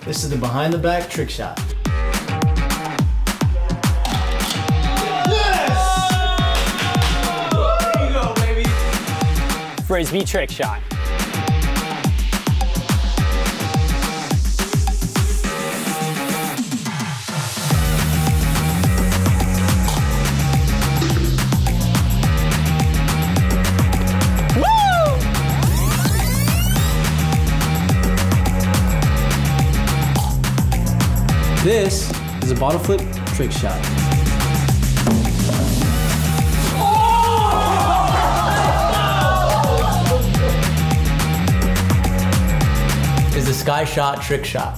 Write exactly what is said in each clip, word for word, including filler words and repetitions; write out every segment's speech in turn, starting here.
This is the behind the back trick shot. Yes! There you go, baby. Frisbee trick shot. This is a bottle flip trick shot. Oh! Is the sky shot trick shot.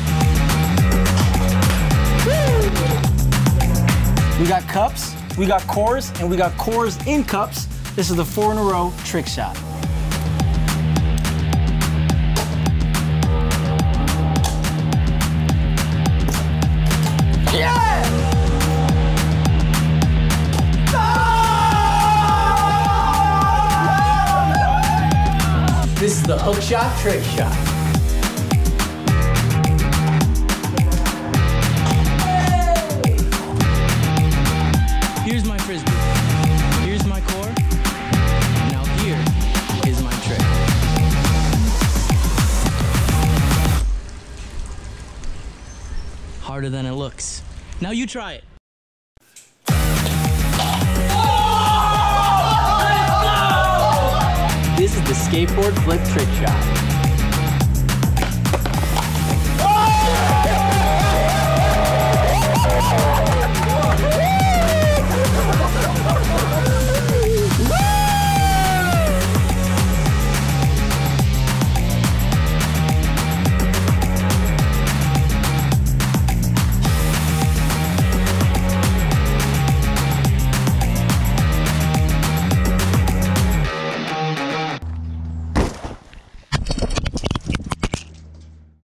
We got cups, we got cores, and we got cores in cups. This is the four in a row trick shot. This is the hook shot trick shot. Here's my frisbee. Here's my core. Now here is my trick. Harder than it looks. Now you try it. This is the skateboard flip trick shot.